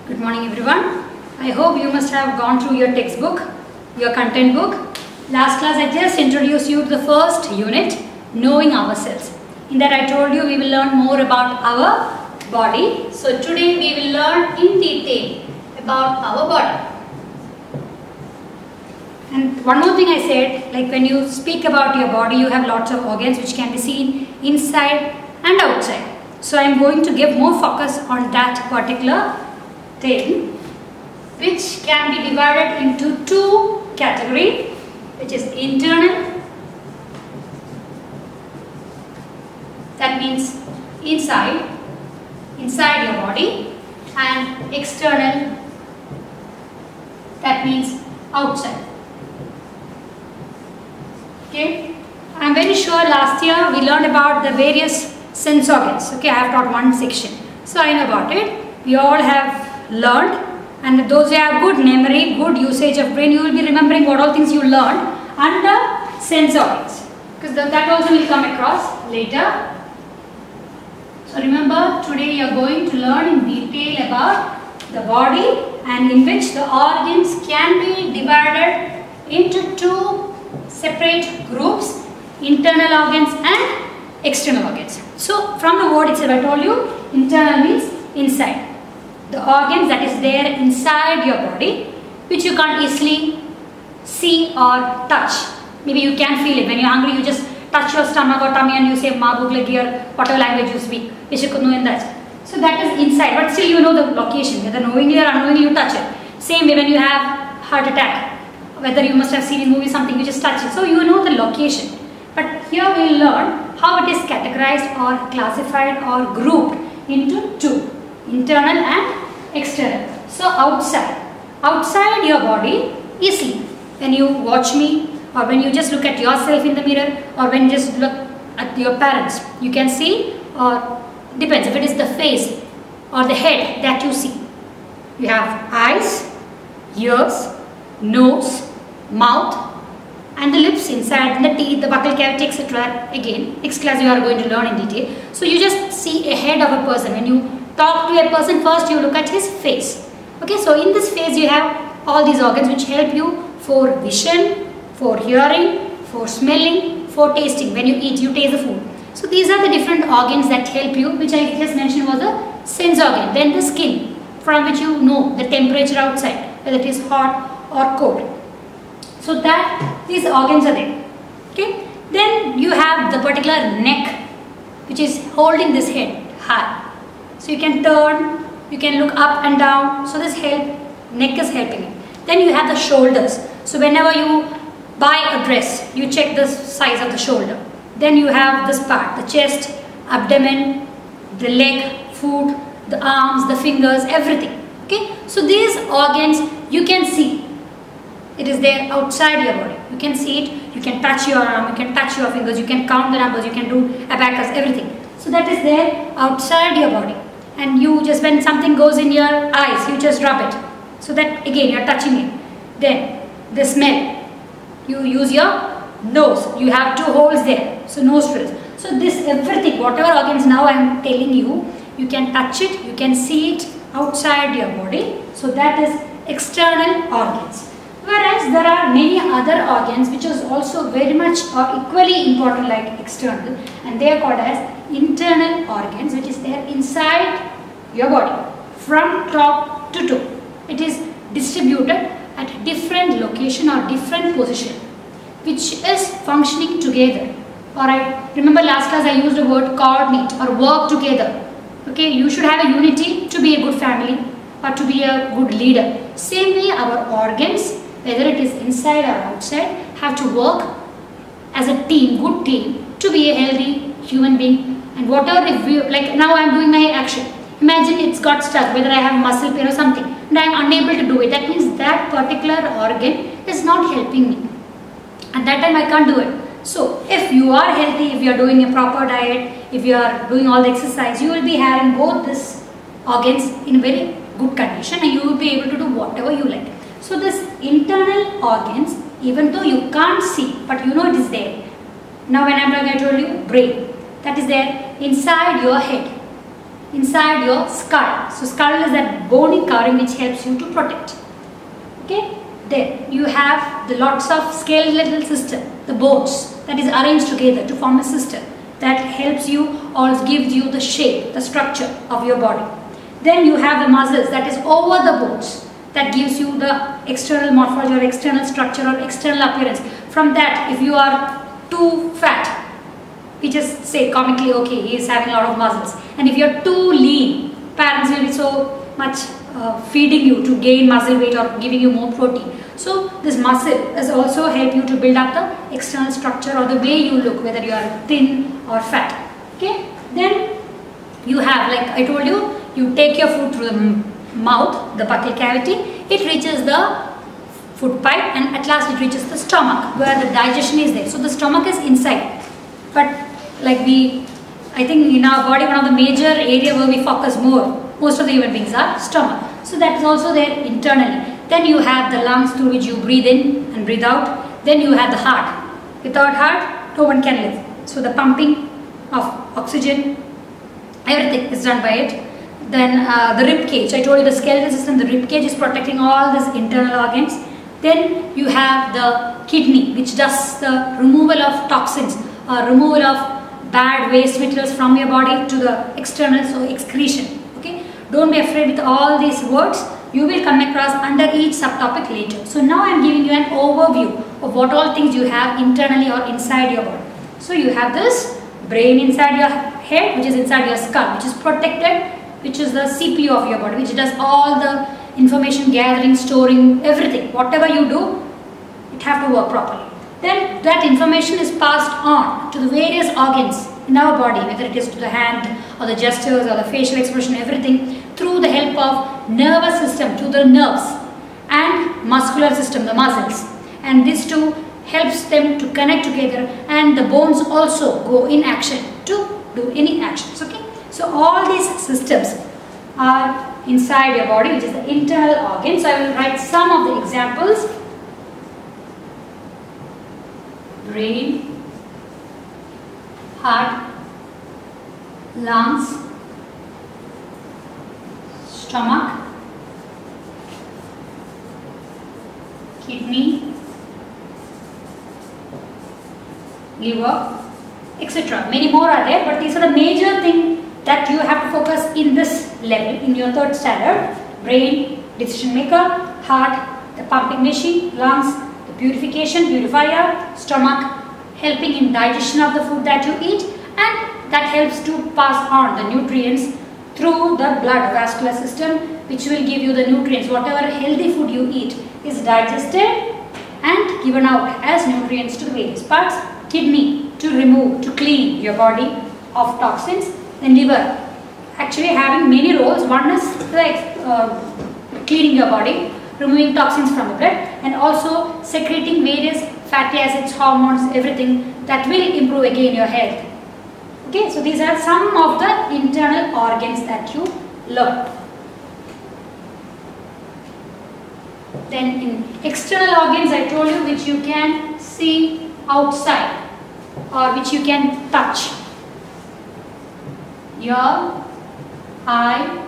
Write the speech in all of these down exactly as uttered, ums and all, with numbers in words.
Good morning everyone. I hope you must have gone through your textbook, your content book. Last class I just introduced you to the first unit, knowing ourselves. In that I told you we will learn more about our body. So today we will learn in detail about our body. And one more thing I said, like when you speak about your body, you have lots of organs which can be seen inside and outside. So I am going to give more focus on that particular thing, which can be divided into two categories, which is internal, that means inside, inside your body, and external, that means outside. Okay, I am very sure last year we learned about the various sense organs. Okay, I have taught one section, so I know about it. We all have learned, and those who have good memory, good usage of brain, you will be remembering what all things you learned under sense organs, because that also will come across later. So remember, today you are going to learn in detail about the body, and in which the organs can be divided into two separate groups, internal organs and external organs. So from the word itself I told you, internal means inside. The organs that is there inside your body, which you can't easily see or touch. Maybe you can feel it. When you're hungry, you just touch your stomach or tummy and you say ma bhuk lagi, or whatever language you speak, which you could know in that. So that is inside, but still you know the location, whether knowingly or unknowingly you touch it. Same way when you have heart attack, whether you must have seen in movie something, you just touch it. So you know the location. But here we will learn how it is categorized or classified or grouped into two, internal and external. So outside, outside your body, easily, when you watch me, or when you just look at yourself in the mirror, or when you just look at your parents, you can see, or depends if it is the face or the head that you see. You have eyes, ears, nose, mouth, and the lips inside, and the teeth, the buccal cavity, et cetera. Again, next class you are going to learn in detail. So you just see a head of a person. When you talk to a person, first you look at his face. Okay, so in this face you have all these organs which help you for vision, for hearing, for smelling, for tasting. When you eat, you taste the food. So these are the different organs that help you, which I just mentioned was a sense organ. Then the skin, from which you know the temperature outside, whether it is hot or cold. So that these organs are there. Okay. Then you have the particular neck, which is holding this head high. So you can turn, you can look up and down. So this help, neck is helping you. Then you have the shoulders. So whenever you buy a dress, you check the size of the shoulder. Then you have this part, the chest, abdomen, the leg, foot, the arms, the fingers, everything. Okay. So these organs you can see. It is there outside your body. You can see it. You can touch your arm. You can touch your fingers. You can count the numbers. You can do abacus, everything. So that is there outside your body. And you just, when something goes in your eyes, you just rub it. So that again you are touching it. Then the smell. You use your nose. You have two holes there. So nostrils. So this everything, whatever organs now I am telling you, you can touch it. You can see it outside your body. So that is external organs. Whereas there are many other organs which is also very much or equally important like external, and they are called as internal organs, which is there inside your body from top to toe. It is distributed at different location or different position, which is functioning together. Alright, remember last class I used the word coordinate or work together. Okay, you should have a unity to be a good family or to be a good leader. Same way our organs, whether it is inside or outside, have to work as a team, good team, to be a healthy human being. And whatever if we, like now I am doing my action. Imagine it's got stuck, whether I have muscle pain or something, and I am unable to do it. That means that particular organ is not helping me. At that time I can't do it. So if you are healthy, if you are doing a proper diet, if you are doing all the exercise, you will be having both these organs in a very good condition, and you will be able to do whatever you like. So this internal organs, even though you can't see, but you know it is there. Now when I am talking, I told you brain, that is there inside your head. inside your skull. So skull is that bony covering which helps you to protect. Okay. Then you have the lots of skeletal system, the bones that is arranged together to form a system that helps you or gives you the shape, the structure of your body. Then you have the muscles that is over the bones that gives you the external morphology or external structure or external appearance. From that, if you are too fat, we just say comically, okay, he is having a lot of muscles. And if you are too lean, parents will be so much uh, feeding you to gain muscle weight or giving you more protein. So this muscle has also help you to build up the external structure or the way you look, whether you are thin or fat. Okay. Then you have, like I told you, you take your food through the mouth, the buccal cavity. It reaches the food pipe and at last it reaches the stomach where the digestion is there. So the stomach is inside. But like we, I think in our body, one of the major area where we focus more, most of the human beings are stomach. So that is also there internally. Then you have the lungs through which you breathe in and breathe out. Then you have the heart. Without heart, no one can live. So the pumping of oxygen, everything is done by it. Then uh, the rib cage. I told you the skeletal system, the rib cage is protecting all these internal organs. Then you have the kidney, which does the removal of toxins or removal of bad waste materials from your body to the external, so excretion. Okay, don't be afraid with all these words. You will come across under each subtopic later. So now I am giving you an overview of what all things you have internally or inside your body. So you have this brain inside your head, which is inside your skull, which is protected, which is the C P U of your body, which does all the information gathering, storing, everything. Whatever you do, it have to work properly. Then that information is passed on to the various organs in our body, whether it is to the hand or the gestures or the facial expression, everything through the help of nervous system to the nerves and muscular system, the muscles. And this too helps them to connect together, and the bones also go in action to do any actions. Okay. So all these systems are inside your body, which is the internal organs. So I will write some of the examples. Brain, heart, lungs, stomach, kidney, liver, et cetera. Many more are there, but these are the major things that you have to focus in this level, in your third standard. Brain, decision maker; heart, the pumping machine; lungs, the purification, purifier; stomach, helping in digestion of the food that you eat, and that helps to pass on the nutrients through the blood vascular system, which will give you the nutrients. Whatever healthy food you eat is digested and given out as nutrients to the various parts. Kidney, to remove, to clean your body of toxins. Then liver, actually having many roles. One is like uh, cleaning your body, removing toxins from the blood, and also secreting various fatty acids, hormones, everything that will improve again your health. Okay, so these are some of the internal organs that you learn. Then in external organs, I told you, which you can see outside or which you can touch. Ear, eye,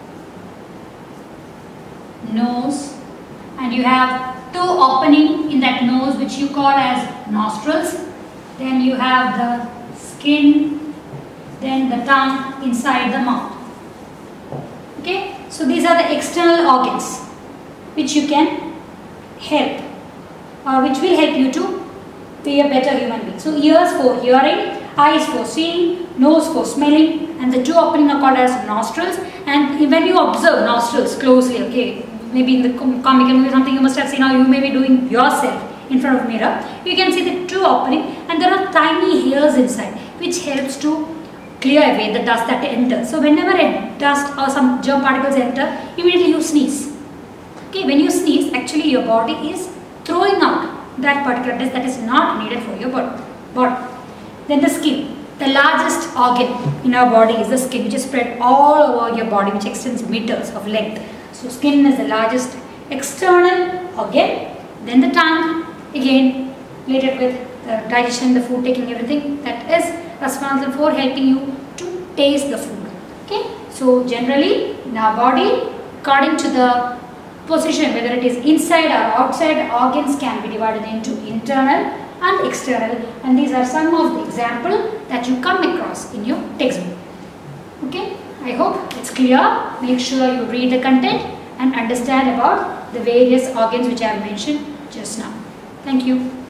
nose, and you have two opening in that nose which you call as nostrils. Then you have the skin, then the tongue inside the mouth. Okay, so these are the external organs which you can help or which will help you to be a better human being. So ears for hearing, eyes for seeing, nose for smelling, and the two opening are called as nostrils. And when you observe nostrils closely, okay, maybe in the comic movie something you must have seen, or you may be doing yourself in front of a mirror, you can see the two opening, and there are tiny hairs inside which helps to clear away the dust that enters. So whenever a dust or some germ particles enter, immediately you sneeze. Okay, when you sneeze, actually your body is throwing out that particular dust that is not needed for your body. body. Then the skin. The largest organ in our body is the skin, which is spread all over your body, which extends meters of length. So skin is the largest external organ. Then the tongue, again related with the digestion, the food taking, everything that is responsible for helping you to taste the food. Okay, So generally in our body, according to the position, whether it is inside or outside, organs can be divided into internal and external, and these are some of the examples that you come across in your textbook. Okay, I hope it's clear. Make sure you read the content and understand about the various organs which I have mentioned just now. Thank you.